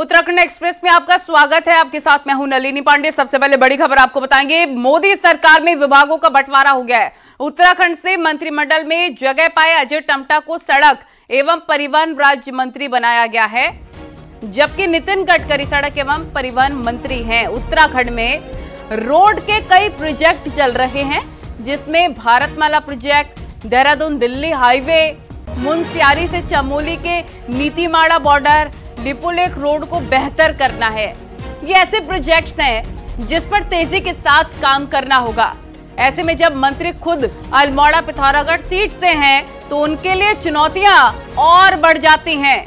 Uttarakhand express में आपका स्वागत है। आपके साथ मैं हूं नलिनी पांडे। सबसे पहले बड़ी खबर आपको बताएंगे, मोदी सरकार में विभागों का बंटवारा हो गया है। उत्तराखंड से मंत्रिमंडल में जगह पाए अजय टम्टा को सड़क एवं परिवहन राज्य मंत्री बनाया गया है, जबकि नितिन गडकरी सड़क एवं परिवहन मंत्री हैं। उत्तराखंड में रोड के कई प्रोजेक्ट चल रहे हैं, जिसमें भारतमाला प्रोजेक्ट, देहरादून दिल्ली हाईवे, मुनस्यारी से चमोली के नीतीमाड़ा बॉर्डर, लिपुलेख रोड को बेहतर करना है। ये ऐसे प्रोजेक्ट्स हैं जिस पर तेजी के साथ काम करना होगा। ऐसे में जब मंत्री खुद अल्मोड़ा पिथौरागढ़ सीट से हैं, तो उनके लिए चुनौतियां और बढ़ जाती हैं।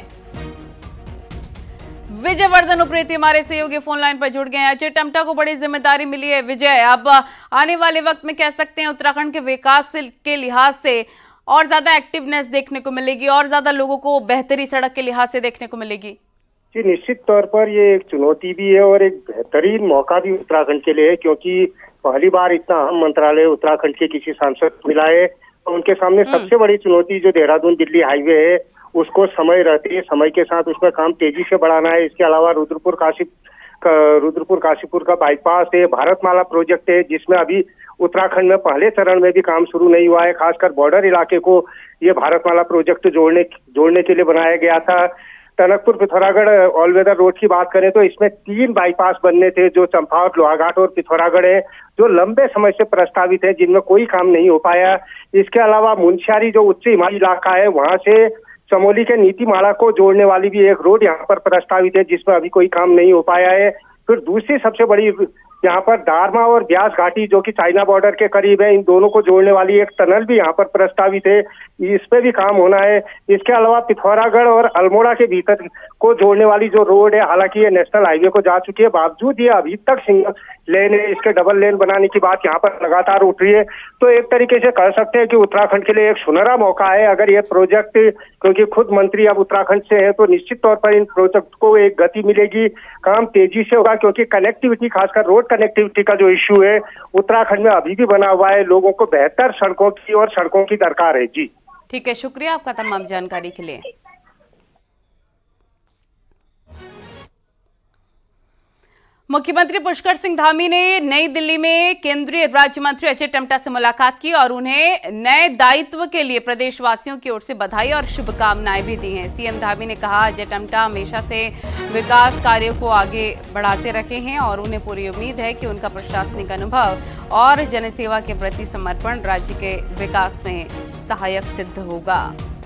विजय वर्धन उप्रेती हमारे सहयोगी फोन लाइन पर जुड़ गए हैं। अजय टम्टा को बड़ी जिम्मेदारी मिली है। विजय, अब आने वाले वक्त में कह सकते हैं उत्तराखंड के विकास के लिहाज से और ज्यादा एक्टिवनेस देखने को मिलेगी, और ज्यादा लोगों को बेहतरी सड़क के लिहाज से देखने को मिलेगी। जी, निश्चित तौर पर ये एक चुनौती भी है और एक बेहतरीन मौका भी उत्तराखंड के लिए है, क्योंकि पहली बार इतना अहम मंत्रालय उत्तराखंड के किसी सांसद को मिला है। तो उनके सामने सबसे बड़ी चुनौती जो देहरादून दिल्ली हाईवे है, उसको समय के साथ उसका काम तेजी से बढ़ाना है। इसके अलावा रुद्रपुर काशीपुर का बाईपास है, भारतमाला प्रोजेक्ट है, जिसमें अभी उत्तराखंड में पहले चरण में भी काम शुरू नहीं हुआ है। खासकर बॉर्डर इलाके को ये भारतमाला प्रोजेक्ट जोड़ने के लिए बनाया गया था। Tanakpur Pithoragarh all weather road की बात करें तो इसमें 3 बाईपास बनने थे, जो चंपावत, लोहाघाट और पिथौरागढ़ है, जो लंबे समय से प्रस्तावित है, जिनमें कोई काम नहीं हो पाया। इसके अलावा मुनस्यारी जो उच्च हिमालयी इलाका है, वहां से चमोली के नीतीमाड़ा को जोड़ने वाली भी एक रोड यहाँ पर प्रस्तावित है, जिसमें अभी कोई काम नहीं हो पाया है। फिर दूसरी सबसे बड़ी यहाँ पर दारमा और ब्यास घाटी, जो कि चाइना बॉर्डर के करीब है, इन दोनों को जोड़ने वाली एक टनल भी यहाँ पर प्रस्तावित है, इस पे भी काम होना है। इसके अलावा पिथौरागढ़ और अल्मोड़ा के भीतर को जोड़ने वाली जो रोड है, हालांकि ये नेशनल हाईवे को जा चुकी है, बावजूद ये अभी तक सिंगल लेन है, इसके डबल लेन बनाने की बात यहाँ पर लगातार उठ रही है। तो एक तरीके से कह सकते हैं कि उत्तराखंड के लिए एक सुनहरा मौका है अगर ये प्रोजेक्ट, क्योंकि खुद मंत्री अब उत्तराखंड से है, तो निश्चित तौर पर इन प्रोजेक्ट को एक गति मिलेगी, काम तेजी से होगा, क्योंकि कनेक्टिविटी, खासकर रोड कनेक्टिविटी का जो इश्यू है उत्तराखंड में अभी भी बना हुआ है। लोगों को बेहतर सड़कों की दरकार है। जी ठीक है, शुक्रिया आपका तमाम जानकारी के लिए। मुख्यमंत्री पुष्कर सिंह धामी ने नई दिल्ली में केंद्रीय राज्य मंत्री अजय टम्टा से मुलाकात की और उन्हें नए दायित्व के लिए प्रदेशवासियों की ओर से बधाई और शुभकामनाएं भी दी हैं। सीएम धामी ने कहा, अजय टम्टा हमेशा से विकास कार्यों को आगे बढ़ाते रहे हैं और उन्हें पूरी उम्मीद है कि उनका प्रशासनिक अनुभव और जनसेवा के प्रति समर्पण राज्य के विकास में सहायक सिद्ध होगा।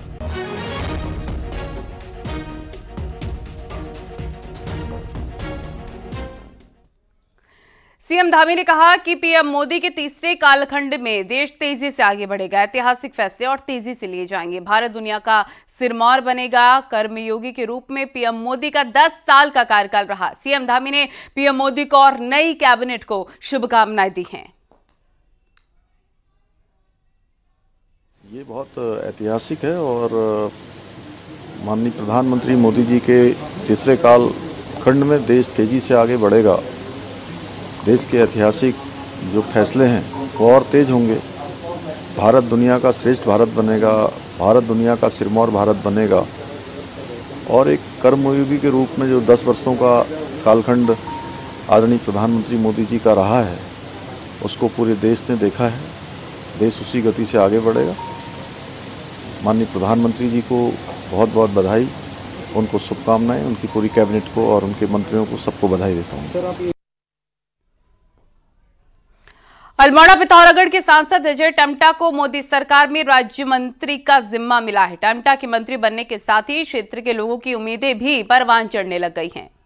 सीएम धामी ने कहा कि पीएम मोदी के तीसरे कालखंड में देश तेजी से आगे बढ़ेगा, ऐतिहासिक फैसले और तेजी से लिए जाएंगे, भारत दुनिया का सिरमौर बनेगा। कर्मयोगी के रूप में पीएम मोदी का 10 साल का कार्यकाल रहा। सीएम धामी ने पीएम मोदी को और नई कैबिनेट को शुभकामनाएं दी हैं। ये बहुत ऐतिहासिक है और माननीय प्रधानमंत्री मोदी जी के तीसरे कालखंड में देश तेजी से आगे बढ़ेगा। देश के ऐतिहासिक जो फैसले हैं वो और तेज होंगे। भारत दुनिया का श्रेष्ठ भारत बनेगा, भारत दुनिया का सिरमौर भारत बनेगा। और एक कर्मयोगी के रूप में जो 10 वर्षों का कालखंड आदरणीय प्रधानमंत्री मोदी जी का रहा है, उसको पूरे देश ने देखा है। देश उसी गति से आगे बढ़ेगा। माननीय प्रधानमंत्री जी को बहुत बहुत बधाई, उनको शुभकामनाएं, उनकी पूरी कैबिनेट को और उनके मंत्रियों को सबको बधाई देता हूँ। अल्मोड़ा पिथौरागढ़ के सांसद अजय टम्टा को मोदी सरकार में राज्य मंत्री का जिम्मा मिला है। टम्टा के मंत्री बनने के साथ ही क्षेत्र के लोगों की उम्मीदें भी परवान चढ़ने लग गई हैं।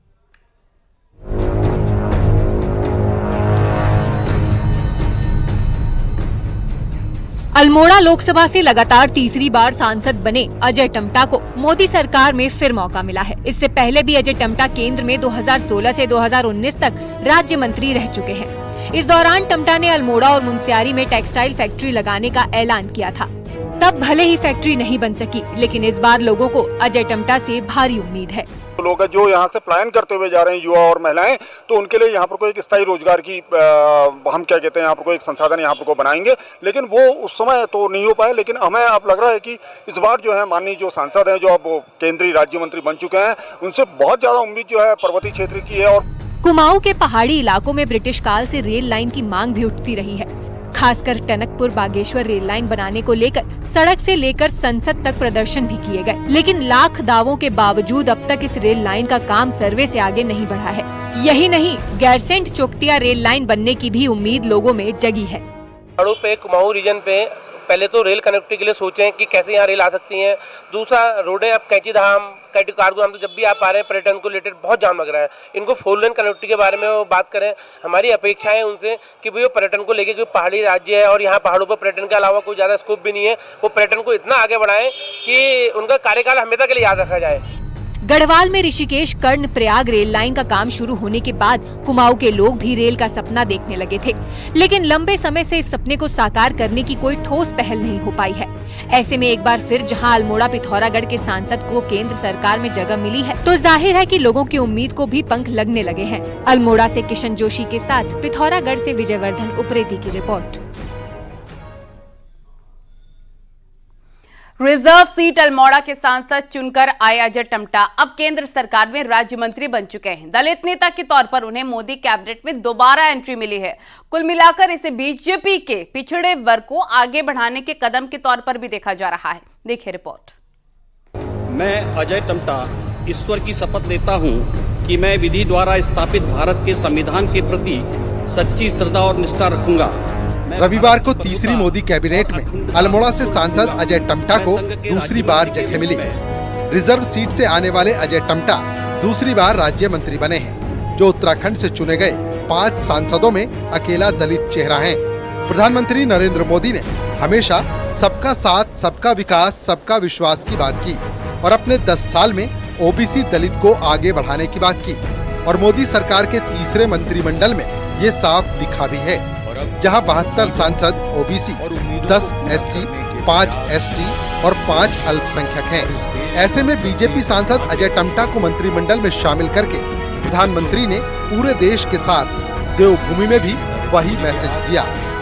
अल्मोड़ा लोकसभा से लगातार तीसरी बार सांसद बने अजय टम्टा को मोदी सरकार में फिर मौका मिला है। इससे पहले भी अजय टम्टा केंद्र में 2016 से 2019 तक राज्य मंत्री रह चुके हैं। इस दौरान टम्टा ने अल्मोड़ा और मुनस्यारी में टेक्सटाइल फैक्ट्री लगाने का ऐलान किया था। तब भले ही फैक्ट्री नहीं बन सकी, लेकिन इस बार लोगों को अजय टम्टा से भारी उम्मीद है। लोग हैं जो यहाँ से पलायन करते हुए जा रहे हैं, युवा और महिलाएं, तो उनके लिए यहाँ पर कोई एक स्थायी रोजगार की हम क्या कहते हैं यहाँ पर कोई एक संसाधन यहाँ पर को बनाएंगे, लेकिन वो उस समय तो नहीं हो पाए। लेकिन हमें अब लग रहा है कि इस बार जो है माननीय जो सांसद हैं, जो अब केंद्रीय राज्य मंत्री बन चुके हैं, उनसे बहुत ज्यादा उम्मीद जो है पर्वतीय क्षेत्र की है। और कुमाऊं के पहाड़ी इलाकों में ब्रिटिश काल से रेल लाइन की मांग भी उठती रही है। खासकर टनकपुर बागेश्वर रेल लाइन बनाने को लेकर सड़क से लेकर संसद तक प्रदर्शन भी किए गए, लेकिन लाख दावों के बावजूद अब तक इस रेल लाइन का काम सर्वे से आगे नहीं बढ़ा है। यही नहीं, गैरसैंण चोकटिया रेल लाइन बनने की भी उम्मीद लोगों में जगी है। पे कुमाऊं रीजन पे पहले तो रेल कनेक्टिविटी के लिए सोचें कि कैसे यहाँ रेल आ सकती है। दूसरा रोड है, अब कैंची धाम, कैटी कार्गो धाम, तो जब भी आप आ रहे हैं पर्यटन को रिलेटेड बहुत जाम लग रहा है। इनको 4 लेन कनेक्टिविटी के बारे में वो बात करें। हमारी अपेक्षा है उनसे कि भाई वो पर्यटन को लेके, क्योंकि पहाड़ी राज्य है और यहाँ पहाड़ों पर पर्यटन के अलावा कोई ज़्यादा स्कोप भी नहीं है, वो पर्यटन को इतना आगे बढ़ाएं कि उनका कार्यकाल हमेशा के लिए याद रखा जाए। गढ़वाल में Rishikesh Karnaprayag rail line का काम शुरू होने के बाद कुमाऊं के लोग भी रेल का सपना देखने लगे थे, लेकिन लंबे समय से इस सपने को साकार करने की कोई ठोस पहल नहीं हो पाई है। ऐसे में एक बार फिर जहां अल्मोड़ा पिथौरागढ़ के सांसद को केंद्र सरकार में जगह मिली है, तो जाहिर है कि लोगों की उम्मीद को भी पंख लगने लगे हैं। अल्मोड़ा से किशन जोशी के साथ पिथौरागढ़ से विजयवर्धन उप्रेती की रिपोर्ट। रिजर्व सीट अल्मोड़ा के सांसद चुनकर आए अजय टम्टा अब केंद्र सरकार में राज्य मंत्री बन चुके हैं। दलित नेता के तौर पर उन्हें मोदी कैबिनेट में दोबारा एंट्री मिली है। कुल मिलाकर इसे बीजेपी के पिछड़े वर्ग को आगे बढ़ाने के कदम के तौर पर भी देखा जा रहा है। देखिए रिपोर्ट। मैं अजय टम्टा ईश्वर की शपथ लेता हूं कि मैं विधि द्वारा स्थापित भारत के संविधान के प्रति सच्ची श्रद्धा और निष्ठा रखूंगा। रविवार को तीसरी मोदी कैबिनेट में अल्मोड़ा से सांसद अजय टम्टा को दूसरी बार जगह मिली। रिजर्व सीट से आने वाले अजय टम्टा दूसरी बार राज्य मंत्री बने हैं, जो उत्तराखंड से चुने गए 5 सांसदों में अकेला दलित चेहरा है। प्रधानमंत्री नरेंद्र मोदी ने हमेशा सबका साथ, सबका विकास, सबका विश्वास की बात की और अपने 10 साल में ओबीसी दलित को आगे बढ़ाने की बात की। और मोदी सरकार के तीसरे मंत्रिमंडल में ये साफ दिखा भी है, जहां 72 सांसद ओबीसी, 10 एससी, 5 एसटी और 5 अल्पसंख्यक हैं। ऐसे में बीजेपी सांसद अजय टम्टा को मंत्रिमंडल में शामिल करके प्रधानमंत्री ने पूरे देश के साथ देवभूमि में भी वही मैसेज दिया।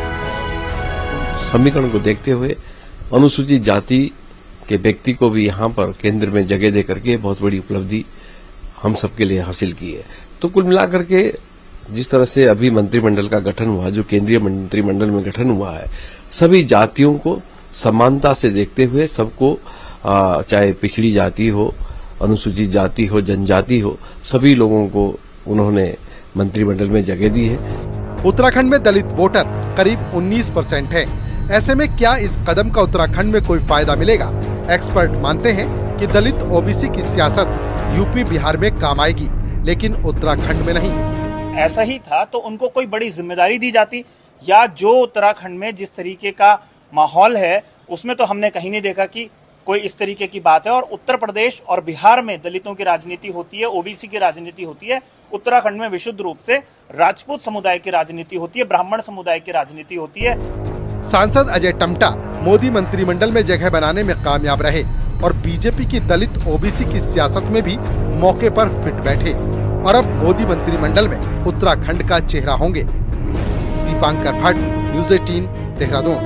समीकरण को देखते हुए अनुसूचित जाति के व्यक्ति को भी यहाँ पर केंद्र में जगह दे करके बहुत बड़ी उपलब्धि हम सबके लिए हासिल की है। तो कुल मिलाकर के जिस तरह से अभी मंत्रिमंडल का गठन हुआ, जो केंद्रीय मंत्रिमंडल में गठन हुआ है, सभी जातियों को समानता से देखते हुए सबको, चाहे पिछड़ी जाति हो, अनुसूचित जाति हो, जनजाति हो, सभी लोगों को उन्होंने मंत्रिमंडल में जगह दी है। उत्तराखंड में दलित वोटर करीब 19% है। ऐसे में क्या इस कदम का उत्तराखंड में कोई फायदा मिलेगा? एक्सपर्ट मानते हैं कि दलित ओबीसी की सियासत यूपी बिहार में काम आएगी, लेकिन उत्तराखंड में नहीं। ऐसा ही था तो उनको कोई बड़ी जिम्मेदारी दी जाती, या जो उत्तराखंड में जिस तरीके का माहौल है उसमें तो हमने कहीं नहीं देखा कि कोई इस तरीके की बात है। और उत्तर प्रदेश और बिहार में दलितों की राजनीति होती है, ओबीसी की राजनीति होती है। उत्तराखंड में विशुद्ध रूप से राजपूत समुदाय की राजनीति होती है, ब्राह्मण समुदाय की राजनीति होती है। सांसद अजय टम्टा मोदी मंत्रिमंडल में जगह बनाने में कामयाब रहे और बीजेपी की दलित ओबीसी की सियासत में भी मौके पर फिट बैठे और अब मोदी मंत्रिमंडल में उत्तराखंड का चेहरा होंगे। दीपांकर भट्ट, न्यूज़ 18, देहरादून।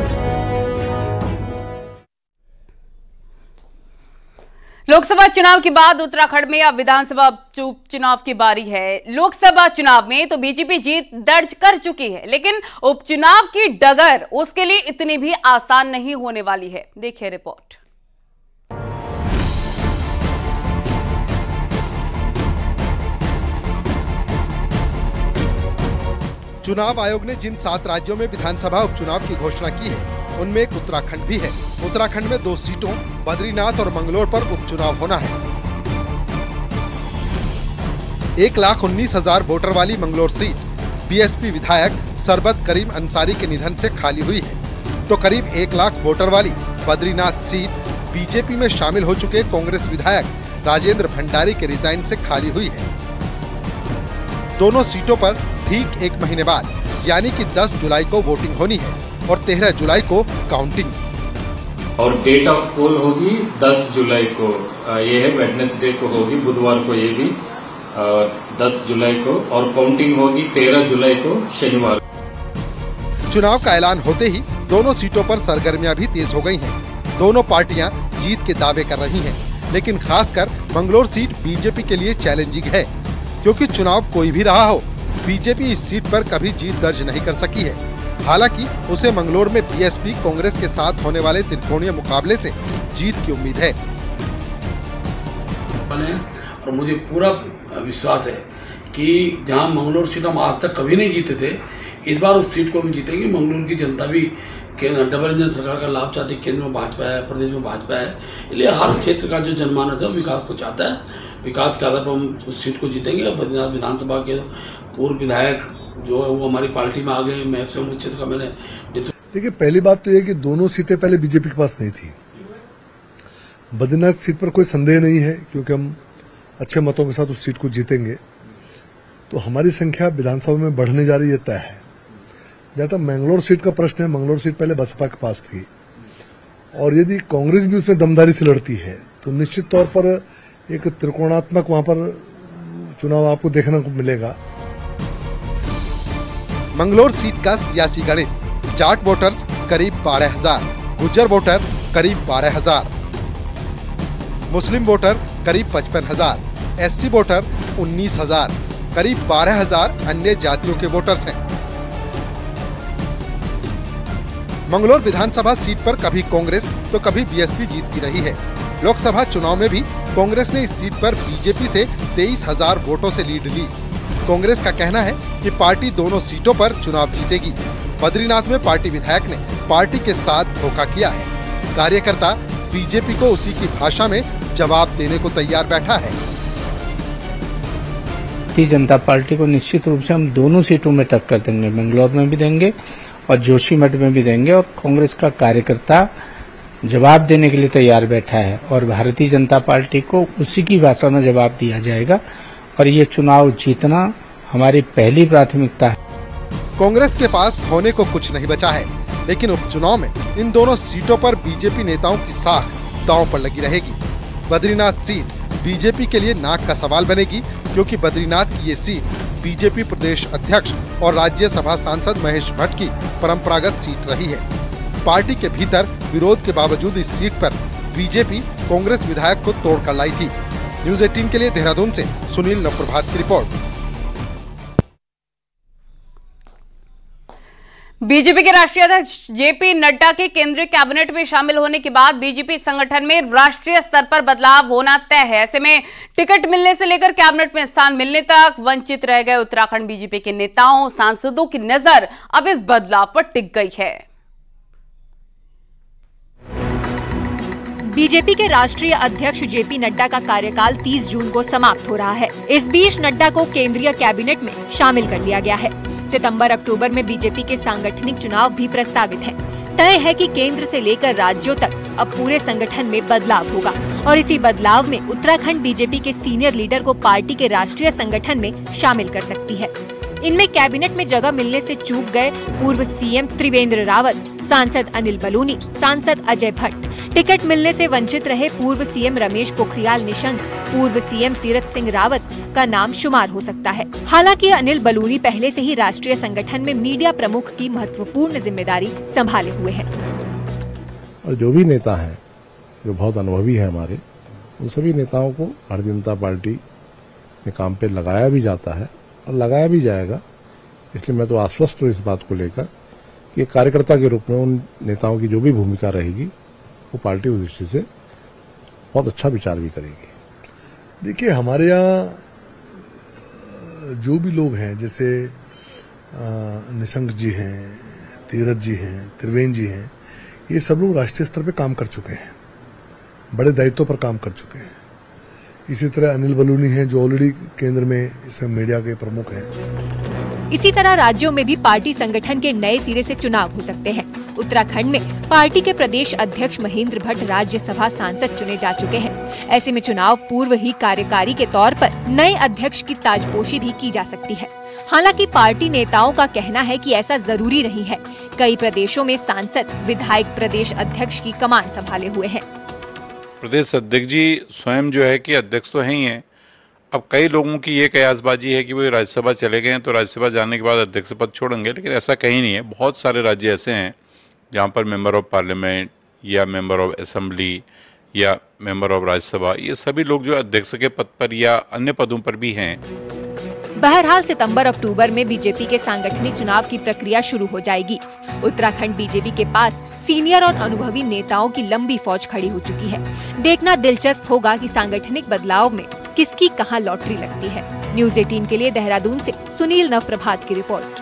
लोकसभा चुनाव के बाद उत्तराखंड में अब विधानसभा उपचुनाव की बारी है। लोकसभा चुनाव में तो बीजेपी जीत दर्ज कर चुकी है, लेकिन उपचुनाव की डगर उसके लिए इतनी भी आसान नहीं होने वाली है। देखिए रिपोर्ट। चुनाव आयोग ने जिन 7 राज्यों में विधानसभा उपचुनाव की घोषणा की है, उनमें एक उत्तराखंड भी है। उत्तराखंड में 2 सीटों बद्रीनाथ और मंगलोर पर उपचुनाव होना है। 1,19,000 वोटर वाली मंगलोर सीट बीएसपी विधायक सरबत करीम अंसारी के निधन से खाली हुई है, तो करीब 1 लाख वोटर वाली बद्रीनाथ सीट बीजेपी में शामिल हो चुके कांग्रेस विधायक राजेंद्र भंडारी के रिजाइन से खाली हुई है। दोनों सीटों पर ठीक 1 महीने बाद यानी कि 10 जुलाई को वोटिंग होनी है और 13 जुलाई को काउंटिंग। और डेट ऑफ पोल होगी 10 जुलाई को, ये है वेडनेसडे को होगी, बुधवार को ये भी 10 जुलाई को, और काउंटिंग होगी 13 जुलाई को शनिवार। चुनाव का ऐलान होते ही दोनों सीटों पर सरगर्मियां भी तेज हो गई हैं। दोनों पार्टियां जीत के दावे कर रही हैं, लेकिन खासकर मंगलौर सीट बीजेपी के लिए चैलेंजिंग है, क्योंकि चुनाव कोई भी रहा हो, बीजेपी इस सीट पर कभी जीत दर्ज नहीं कर सकी है। हालांकि उसे मंगलौर में बीएसपी कांग्रेस के साथ होने वाले त्रिकोणीय मुकाबले से जीत की उम्मीद है। और मुझे पूरा विश्वास है कि जहां मंगलौर सीट हम आज तक कभी नहीं जीते थे, इस बार उस सीट को भी जीतेंगे। मंगलौर की जनता भी डबल इंजन सरकार का लाभ चाहती है, केंद्र में भाजपा है, प्रदेश में भाजपा है, इसलिए हर क्षेत्र का जो जनमानस है विकास को चाहता है। विकास के आधार पर हम उस सीट को जीतेंगे। बद्रीनाथ विधानसभा के पूर्व विधायक जो है वो हमारी पार्टी में आ गए। मैं स्वयं क्षेत्र का मैंने देखिए, पहली बात तो ये कि दोनों सीटें पहले बीजेपी के पास नहीं थी। बद्रीनाथ सीट पर कोई संदेह नहीं है, क्योंकि हम अच्छे मतों के साथ उस सीट को जीतेंगे, तो हमारी संख्या विधानसभा में बढ़ने जा रही है, तय है। जहां तक मंगलौर सीट का प्रश्न है, मंगलौर सीट पहले बसपा के पास थी, और यदि कांग्रेस भी उसमें दमदारी से लड़ती है तो निश्चित तौर पर एक त्रिकोणात्मक वहां पर चुनाव आपको देखने को मिलेगा। मंगलौर सीट का सियासी गणित: जाट वोटर्स करीब 12,000, गुज्जर वोटर करीब 12,000, मुस्लिम वोटर करीब 55,000, एससी वोटर 19,000, करीब 12,000 अन्य जातियों के वोटर्स हैं। मंगलौर विधानसभा सीट पर कभी कांग्रेस तो कभी बीएसपी जीतती रही है। लोकसभा चुनाव में भी कांग्रेस ने इस सीट पर बीजेपी से 23,000 वोटों से लीड ली। कांग्रेस का कहना है कि पार्टी दोनों सीटों पर चुनाव जीतेगी। बद्रीनाथ में पार्टी विधायक ने पार्टी के साथ धोखा किया है। कार्यकर्ता बीजेपी को उसी की भाषा में जवाब देने को तैयार बैठा है। भारतीय जनता पार्टी को निश्चित रूप से हम दोनों सीटों में टक्कर देंगे, मंगलौर में भी देंगे और जोशीमठ में भी देंगे, और कांग्रेस का कार्यकर्ता जवाब देने के लिए तैयार बैठा है, और भारतीय जनता पार्टी को उसी की भाषा में जवाब दिया जाएगा, और ये चुनाव जीतना हमारी पहली प्राथमिकता है। कांग्रेस के पास खोने को कुछ नहीं बचा है, लेकिन उपचुनाव में इन दोनों सीटों पर बीजेपी नेताओं की साख दांव पर लगी रहेगी। बद्रीनाथ सीट बीजेपी के लिए नाक का सवाल बनेगी, क्योंकि बद्रीनाथ की ये सीट बीजेपी प्रदेश अध्यक्ष और राज्यसभा सांसद महेश भट्ट की परंपरागत सीट रही है। पार्टी के भीतर विरोध के बावजूद इस सीट पर बीजेपी कांग्रेस विधायक को तोड़कर लाई थी। न्यूज़ 18 के लिए देहरादून से सुनील नवप्रभात की रिपोर्ट। बीजेपी के राष्ट्रीय अध्यक्ष जेपी नड्डा के केंद्रीय कैबिनेट में शामिल होने के बाद बीजेपी संगठन में राष्ट्रीय स्तर पर बदलाव होना तय है। ऐसे में टिकट मिलने से लेकर कैबिनेट में स्थान मिलने तक वंचित रह गए उत्तराखंड बीजेपी के नेताओं, सांसदों की नजर अब इस बदलाव पर टिक गई है। बीजेपी के राष्ट्रीय अध्यक्ष जेपी नड्डा का कार्यकाल 30 जून को समाप्त हो रहा है। इस बीच नड्डा को केंद्रीय कैबिनेट में शामिल कर लिया गया है। सितंबर-अक्टूबर में बीजेपी के सांगठनिक चुनाव भी प्रस्तावित हैं। तय है कि केंद्र से लेकर राज्यों तक अब पूरे संगठन में बदलाव होगा, और इसी बदलाव में उत्तराखंड बीजेपी के सीनियर लीडर को पार्टी के राष्ट्रीय संगठन में शामिल कर सकती है। इनमें कैबिनेट में जगह मिलने से चूक गए पूर्व सीएम त्रिवेंद्र रावत, सांसद अनिल बलूनी, सांसद अजय भट्ट, टिकट मिलने से वंचित रहे पूर्व सीएम रमेश पोखरियाल निशंक, पूर्व सीएम तीरथ सिंह रावत का नाम शुमार हो सकता है। हालांकि अनिल बलूनी पहले से ही राष्ट्रीय संगठन में मीडिया प्रमुख की महत्वपूर्ण जिम्मेदारी संभाले हुए हैं। और जो भी नेता हैं जो बहुत अनुभवी है हमारे, उन सभी नेताओं को भारतीय जनता पार्टी में काम पे लगाया भी जाता है और लगाया भी जाएगा। इसलिए मैं तो आश्वस्त हूँ इस बात को लेकर कि कार्यकर्ता के रूप में उन नेताओं की जो भी भूमिका रहेगी वो पार्टी उस दृष्टि से बहुत अच्छा विचार भी करेगी। देखिए, हमारे यहाँ जो भी लोग हैं, जैसे निशंक जी हैं, तीरथ जी हैं, त्रिवेंद्र जी हैं, ये सब लोग राष्ट्रीय स्तर पे काम कर चुके हैं, बड़े दायित्वों पर काम कर चुके हैं। इसी तरह अनिल बलूनी हैं जो ऑलरेडी केंद्र में इस मीडिया के प्रमुख हैं। इसी तरह राज्यों में भी पार्टी संगठन के नए सिरे से चुनाव हो सकते हैं। उत्तराखंड में पार्टी के प्रदेश अध्यक्ष महेंद्र भट्ट राज्यसभा सांसद चुने जा चुके हैं। ऐसे में चुनाव पूर्व ही कार्यकारी के तौर पर नए अध्यक्ष की ताजपोशी भी की जा सकती है। हालांकि पार्टी नेताओं का कहना है कि ऐसा जरूरी नहीं है, कई प्रदेशों में सांसद, विधायक प्रदेश अध्यक्ष की कमान संभाले हुए हैं। प्रदेश अध्यक्ष जी स्वयं जो है कि अध्यक्ष तो हैं ही हैं। अब कई लोगों की ये कयासबाजी है कि वो राज्यसभा चले गए हैं तो राज्यसभा जाने के बाद अध्यक्ष पद छोड़ेंगे, लेकिन ऐसा कहीं नहीं है। बहुत सारे राज्य ऐसे हैं जहाँ पर मेंबर ऑफ पार्लियामेंट या मेंबर ऑफ असेंबली या मेंबर ऑफ राज्यसभा, ये सभी लोग जो अध्यक्ष के पद पर या अन्य पदों पर भी हैं। बहरहाल सितंबर-अक्टूबर में बीजेपी के सांगठनिक चुनाव की प्रक्रिया शुरू हो जाएगी। उत्तराखंड बीजेपी के पास सीनियर और अनुभवी नेताओं की लंबी फौज खड़ी हो चुकी है। देखना दिलचस्प होगा कि सांगठनिक बदलाव में किसकी कहां लॉटरी लगती है। न्यूज़ 18 के लिए देहरादून से सुनील नवप्रभात की रिपोर्ट।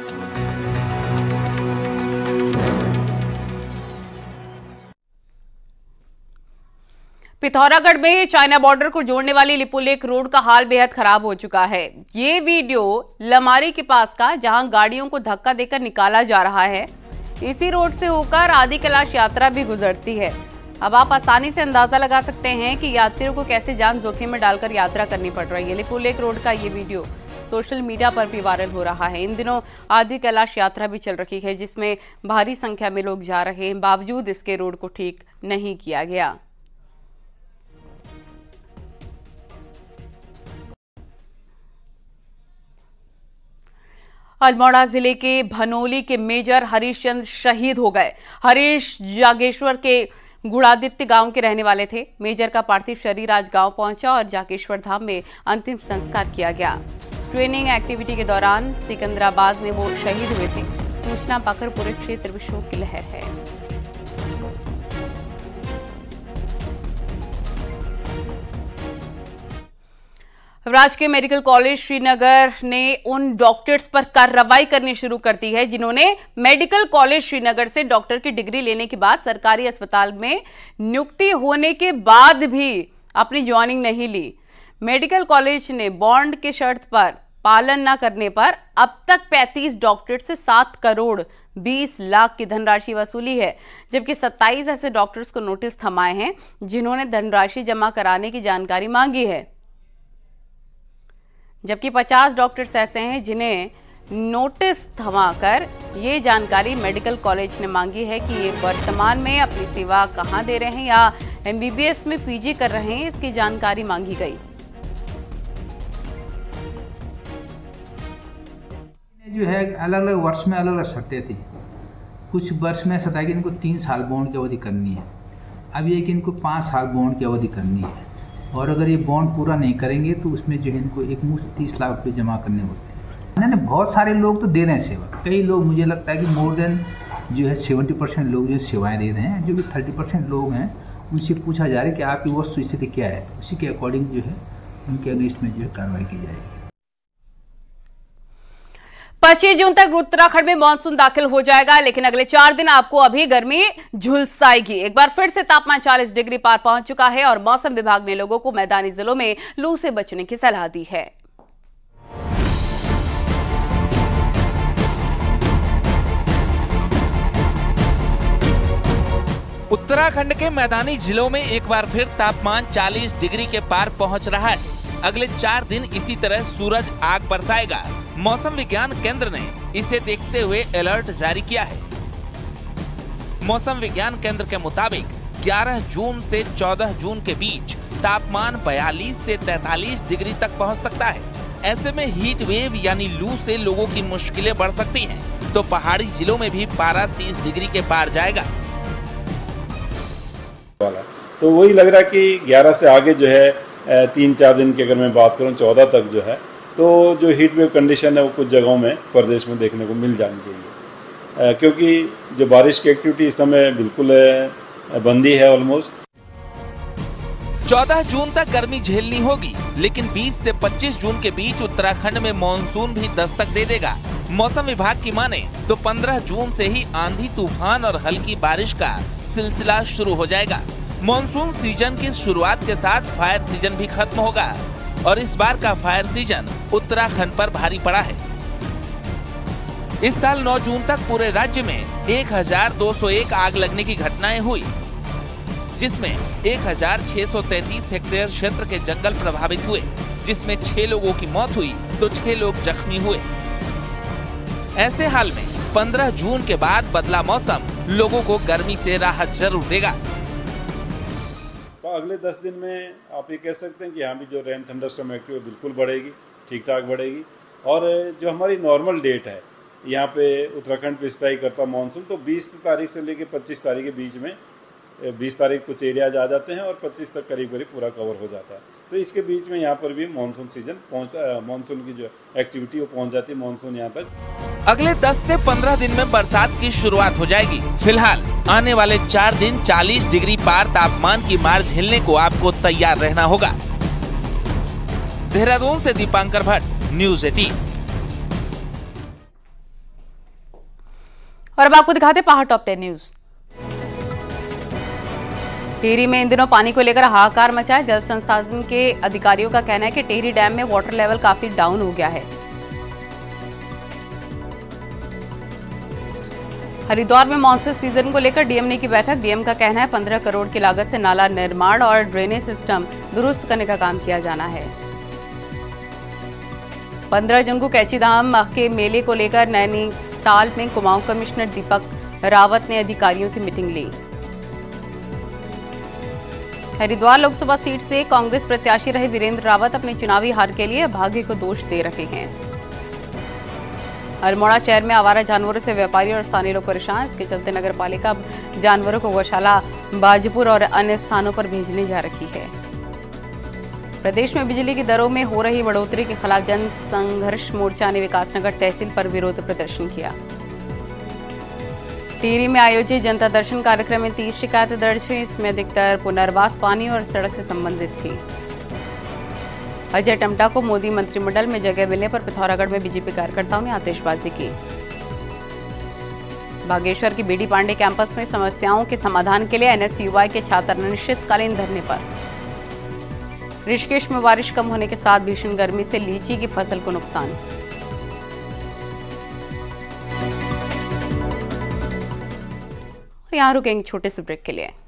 पिथौरागढ़ में चाइना बॉर्डर को जोड़ने वाली लिपुलेख रोड का हाल बेहद खराब हो चुका है। ये वीडियो लमारी के पास का, जहां गाड़ियों को धक्का देकर निकाला जा रहा है। इसी रोड से होकर आदि कैलाश यात्रा भी गुजरती है। अब आप आसानी से अंदाजा लगा सकते हैं कि यात्रियों को कैसे जान जोखिम में डालकर यात्रा करनी पड़ रही है। लिपुलेख रोड का ये वीडियो सोशल मीडिया पर भी वायरल हो रहा है। इन दिनों आदि कैलाश यात्रा भी चल रही है, जिसमें भारी संख्या में लोग जा रहे हैं। बावजूद इसके रोड को ठीक नहीं किया गया। अल्मोड़ा जिले के भनोली के मेजर हरीश चंद्र शहीद हो गए। हरीश जागेश्वर के गुड़ादित्य गांव के रहने वाले थे। मेजर का पार्थिव शरीर आज गांव पहुंचा और जागेश्वर धाम में अंतिम संस्कार किया गया। ट्रेनिंग एक्टिविटी के दौरान सिकंदराबाद में वो शहीद हुए थे। सूचना पाकर पूरे क्षेत्र में शोक की लहर है। राजकीय मेडिकल कॉलेज श्रीनगर ने उन डॉक्टर्स पर कार्रवाई करनी शुरू कर दी है जिन्होंने मेडिकल कॉलेज श्रीनगर से डॉक्टर की डिग्री लेने के बाद सरकारी अस्पताल में नियुक्ति होने के बाद भी अपनी ज्वाइनिंग नहीं ली। मेडिकल कॉलेज ने बॉन्ड के शर्त पर पालन न करने पर अब तक 35 डॉक्टर से 7 करोड़ 20 लाख की धनराशि वसूली है, जबकि 27 ऐसे डॉक्टर्स को नोटिस थमाए हैं जिन्होंने धनराशि जमा कराने की जानकारी मांगी है, जबकि 50 डॉक्टर्स ऐसे हैं जिन्हें नोटिस थमाकर ये जानकारी मेडिकल कॉलेज ने मांगी है कि ये वर्तमान में अपनी सेवा कहां दे रहे हैं या MBBS में PG कर रहे हैं, इसकी जानकारी मांगी गई। जो है अलग अलग वर्ष में अलग अलग शर्तें थी। कुछ वर्ष में सता कि इनको 3 साल बॉन्ड की अवधि करनी है, अब ये कि इनको 5 साल बॉन्ड की अवधि करनी है, और अगर ये बॉन्ड पूरा नहीं करेंगे तो उसमें जो है इनको एक मुश्त 30 लाख रुपये जमा करने होते हैं। नहीं, बहुत सारे लोग तो दे रहे हैं सेवा। कई लोग, मुझे लगता है कि मोर देन जो है 70% लोग जो सेवाएं दे रहे हैं। जो कि 30% लोग हैं उनसे पूछा जा रहा है कि आपकी वस्तु स्थिति क्या है, उसी के अकॉर्डिंग जो है उनके अगेंस्ट में जो है कार्रवाई की जाएगी। 25 जून तक उत्तराखंड में मानसून दाखिल हो जाएगा, लेकिन अगले 4 दिन आपको अभी गर्मी झुलसाएगी। एक बार फिर से तापमान 40 डिग्री पार पहुंच चुका है और मौसम विभाग ने लोगों को मैदानी जिलों में लू से बचने की सलाह दी है। उत्तराखंड के मैदानी जिलों में एक बार फिर तापमान 40 डिग्री के पार पहुंच रहा है। अगले 4 दिन इसी तरह सूरज आग बरसाएगा। मौसम विज्ञान केंद्र ने इसे देखते हुए अलर्ट जारी किया है। मौसम विज्ञान केंद्र के मुताबिक 11 जून से 14 जून के बीच तापमान 42 से 43 डिग्री तक पहुंच सकता है। ऐसे में हीट वेव यानी लू से लोगों की मुश्किलें बढ़ सकती हैं, तो पहाड़ी जिलों में भी पारा 30 डिग्री के पार जाएगा। तो वही लग रहा है कि 11 से आगे जो है 3-4 दिन की अगर मैं बात करूं 14 तक जो है, तो जो हीट वेव कंडीशन है वो कुछ जगहों में प्रदेश में देखने को मिल जानी चाहिए, क्योंकि जो बारिश की एक्टिविटी इस समय बिल्कुल बंदी है ऑलमोस्ट। 14 जून तक गर्मी झेलनी होगी, लेकिन 20 से 25 जून के बीच उत्तराखंड में मानसून भी दस्तक दे देगा। मौसम विभाग की माने तो 15 जून से ही आंधी तूफान और हल्की बारिश का सिलसिला शुरू हो जाएगा। मॉनसून सीजन की शुरुआत के साथ फायर सीजन भी खत्म होगा और इस बार का फायर सीजन उत्तराखंड पर भारी पड़ा है। इस साल 9 जून तक पूरे राज्य में 1201 आग लगने की घटनाएं हुई, जिसमें 1633 हेक्टेयर क्षेत्र के जंगल प्रभावित हुए, जिसमें 6 लोगों की मौत हुई तो 6 लोग जख्मी हुए। ऐसे हाल में 15 जून के बाद बदला मौसम लोगों को गर्मी से राहत जरूर देगा। तो अगले 10 दिन में आप ये कह सकते हैं कि यहाँ भी जो रेन थंडरस्टॉर्म एक्टिविटी बिल्कुल बढ़ेगी, ठीक ठाक बढ़ेगी। और जो हमारी नॉर्मल डेट है यहाँ पे उत्तराखंड पे स्ट्राइक करता मानसून, तो 20 तारीख से लेके 25 तारीख के बीच में 20 तारीख कुछ एरियाज आ जाते हैं और 25 तक करीब करीब पूरा कवर हो जाता है। तो इसके बीच में यहाँ पर भी मानसून सीजन मानसून की जो एक्टिविटी वो पहुँच जाती है मानसून यहाँ तक। अगले 10 से 15 दिन में बरसात की शुरुआत हो जाएगी। फिलहाल आने वाले 4 दिन 40 डिग्री पार तापमान की मार झेलने को आपको तैयार रहना होगा। देहरादून से दीपांकर भट्ट, न्यूज़ 18। और अब आपको दिखाते पहाड़ टॉप 10 न्यूज। टिहरी में इन दिनों पानी को लेकर हाहाकार मचा है। जल संसाधन के अधिकारियों का कहना है कि टिहरी डैम में वाटर लेवल काफी डाउन हो गया है। हरिद्वार में मानसून सीजन को लेकर डीएम की बैठक। डीएम का कहना है 15 करोड़ की लागत से नाला निर्माण और ड्रेनेज सिस्टम दुरुस्त करने का काम किया जाना है। 15 जून को कैचीधाम के मेले को लेकर नैनीताल में कुमाऊं कमिश्नर दीपक रावत ने अधिकारियों की मीटिंग ली। हरिद्वार लोकसभा सीट से कांग्रेस प्रत्याशी रहे वीरेंद्र रावत अपनी चुनावी हार के लिए भाग्य को दोष दे रहे हैं। अल्मोड़ा शहर में आवारा जानवरों से व्यापारी और स्थानीय लोग परेशान। इसके चलते नगर पालिका जानवरों को गौशाला, बाजपुर और अन्य स्थानों पर भेजने जा रही है। प्रदेश में बिजली की दरों में हो रही बढ़ोतरी के खिलाफ जन संघर्ष मोर्चा ने विकासनगर तहसील पर विरोध प्रदर्शन किया। टिहरी में आयोजित जनता दर्शन कार्यक्रम में 30 शिकायतें दर्ज हुई। इसमें अधिकतर पुनर्वास, पानी और सड़क से संबंधित थी। अजय टम्टा को मोदी मंत्रिमंडल में जगह मिलने पर पिथौरागढ़ में बीजेपी कार्यकर्ताओं ने आतिशबाजी की। बागेश्वर की बीडी पांडे कैंपस में समस्याओं के समाधान के लिए एनएसयूआई के छात्र अनिश्चितकालीन धरने पर। ऋषिकेश में बारिश कम होने के साथ भीषण गर्मी से लीची की फसल को नुकसान। यहाँ रुकेंगे छोटे से ब्रेक के लिए।